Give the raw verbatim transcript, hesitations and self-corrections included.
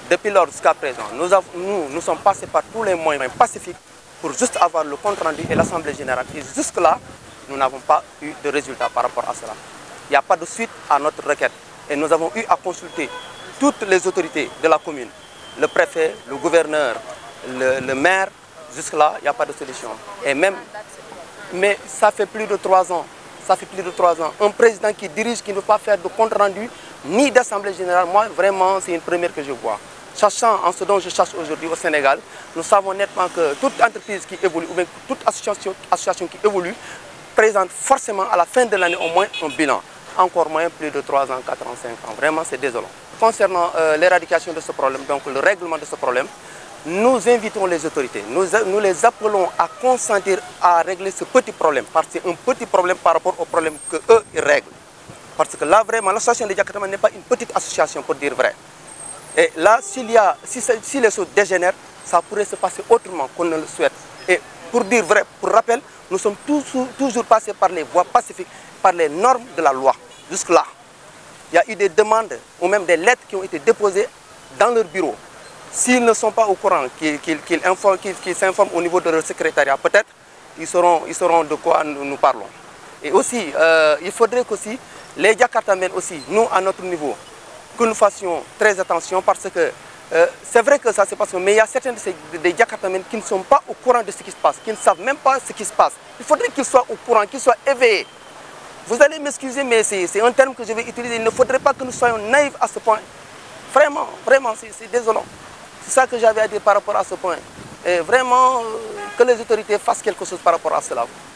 Depuis lors jusqu'à présent, nous, avons, nous, nous sommes passés par tous les moyens pacifiques pour juste avoir le compte rendu et l'Assemblée générale. Et jusque-là, nous n'avons pas eu de résultat par rapport à cela. Il n'y a pas de suite à notre requête. Et nous avons eu à consulter toutes les autorités de la commune, le préfet, le gouverneur, le, le maire. Jusque-là, il n'y a pas de solution. Et même, mais ça fait plus de trois ans. Ça fait plus de trois ans. Un président qui dirige, qui ne veut pas faire de compte rendu, ni d'Assemblée générale, moi, vraiment, c'est une première que je vois. Sachant en ce dont je cherche aujourd'hui au Sénégal, nous savons nettement que toute entreprise qui évolue, ou bien toute association, association qui évolue, présente forcément à la fin de l'année au moins un bilan. Encore moins plus de trois ans, quatre ans, cinq ans. Vraiment, c'est désolant. Concernant euh, l'éradication de ce problème, donc le règlement de ce problème, nous invitons les autorités, nous, nous les appelons à consentir à régler ce petit problème, parce que c'est un petit problème par rapport au problème qu'eux règlent. Parce que là, vraiment, l'association des Jakartaman n'est pas une petite association, pour dire vrai. Et là, s'il y a, si, si les choses dégénèrent, ça pourrait se passer autrement qu'on ne le souhaite. Et pour dire vrai, pour rappel, nous sommes toujours, toujours passés par les voies pacifiques, par les normes de la loi. Jusque-là, il y a eu des demandes ou même des lettres qui ont été déposées dans leur bureau. S'ils ne sont pas au courant, qu'ils qu'ils, qu'ils qu'ils, qu'ils s'informent au niveau de leur secrétariat, peut-être ils sauront, ils sauront de quoi nous, nous parlons. Et aussi, euh, il faudrait qu'aussi, les Jakartamen aussi, nous à notre niveau, que nous fassions très attention parce que euh, c'est vrai que ça se passe, mais il y a certains de ces, des Jakartamen qui ne sont pas au courant de ce qui se passe, qui ne savent même pas ce qui se passe. Il faudrait qu'ils soient au courant, qu'ils soient éveillés. Vous allez m'excuser, mais c'est un terme que je vais utiliser. Il ne faudrait pas que nous soyons naïfs à ce point. Vraiment, vraiment, c'est désolant. C'est ça que j'avais à dire par rapport à ce point. Et vraiment, euh, que les autorités fassent quelque chose par rapport à cela.